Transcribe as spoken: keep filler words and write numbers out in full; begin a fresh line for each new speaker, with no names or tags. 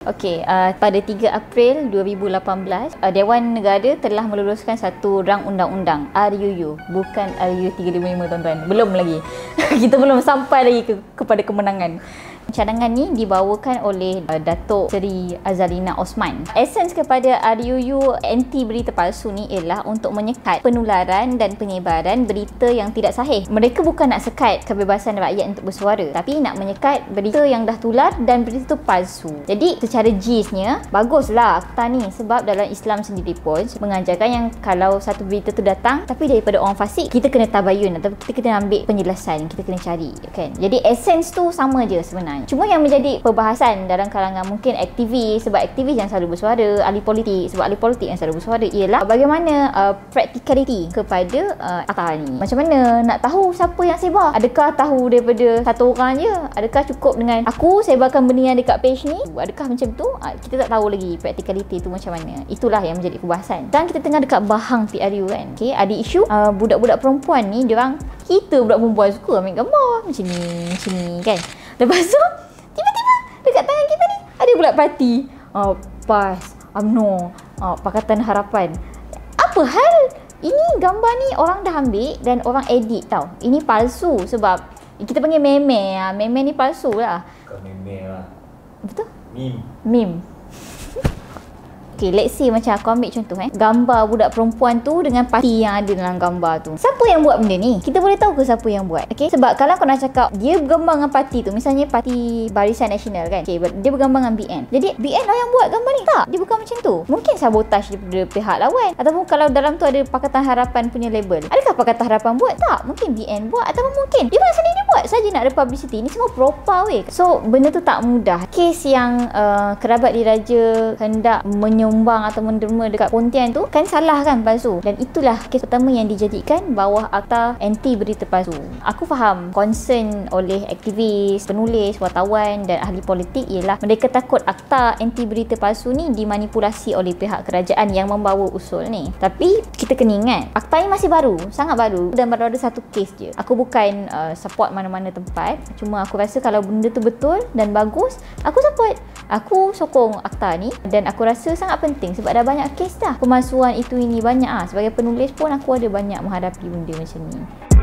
Okey, uh, pada tiga April dua ribu lapan belas, uh, Dewan Negara telah meluluskan satu rang undang-undang R U U, bukan R U U tiga lima lima tuan-tuan. Belum lagi. Kita belum sampai lagi ke, kepada kemenangan. Cadangan ni dibawakan oleh uh, Datuk Seri Azalina Osman. Esens kepada R U U anti berita palsu ni ialah untuk menyekat penularan dan penyebaran berita yang tidak sahih. Mereka bukan nak sekat kebebasan rakyat untuk bersuara, tapi nak menyekat berita yang dah tular dan berita tu palsu. Jadi secara gistnya, baguslah akta ni, sebab dalam Islam sendiri pun mengajarkan yang kalau satu berita tu datang tapi daripada orang fasik, kita kena tabayun atau kita kena ambil penjelasan, kita kena cari, kan? Jadi esens tu sama je sebenarnya. Cuma yang menjadi perbahasan dalam kalangan mungkin aktivis, sebab aktivis yang selalu bersuara, ahli politik sebab ahli politik yang selalu bersuara, ialah bagaimana uh, practicality kepada uh, akta ni. Macam mana nak tahu siapa yang sebar? Adakah tahu daripada satu orang je? Adakah cukup dengan aku sebarkan benda yang dekat page ni? Adakah macam tu? Uh, kita tak tahu lagi practicality tu macam mana. Itulah yang menjadi perbahasan. Dan kita tengah dekat bahang P R U kan. Okay, ada isu uh, budak-budak perempuan ni, diorang, kita budak perempuan suka ambil gambar macam ni, macam ni kan. Lepas tu tiba-tiba dekat tangan kita ni ada pula parti uh, PAS, UMNO, uh, Pakatan Harapan. Apa hal? Ini gambar ni orang dah ambil dan orang edit tau. Ini palsu sebab kita panggil meme lah. Meme ni palsu lah.
Bukan meme lah.
Betul?
Meme.
Meme. Okay, let's say macam aku ambil contoh eh, gambar budak perempuan tu dengan parti yang ada dalam gambar tu. Siapa yang buat benda ni? Kita boleh tahu ke siapa yang buat? Okay, sebab kalau kau nak cakap dia bergambar dengan parti tu, misalnya Parti Barisan Nasional kan, okay, dia bergambar dengan B N. Jadi B N lah yang buat gambar ni? Tak, dia bukan macam tu. Mungkin sabotaj daripada pihak lawan. Ataupun kalau dalam tu ada Pakatan Harapan punya label, adakah Pakatan Harapan buat? Tak, mungkin B N buat. Ataupun mungkin dia orang sendiri buat saja nak ada publicity. Ni semua propa weh. So benda tu tak mudah. Kes yang uh, kerabat diraja hendak menyumbang atau menderma dekat Pontian tu kan salah kan, palsu. Dan itulah kes pertama yang dijadikan bawah akta anti berita palsu. Aku faham concern oleh aktivis, penulis, wartawan dan ahli politik ialah mereka takut akta anti berita palsu ni dimanipulasi oleh pihak kerajaan yang membawa usul ni. Tapi kita kena ingat, akta ni masih baru, sangat baru, dan baru ada satu kes je. Aku bukan uh, support mana-mana tempat, cuma aku rasa kalau benda tu betul dan bagus, aku support. Aku sokong akta ni dan aku rasa sangat penting sebab dah banyak kes dah. Pemalsuan itu ini banyak ah. Sebagai penulis pun aku ada banyak menghadapi benda macam ni.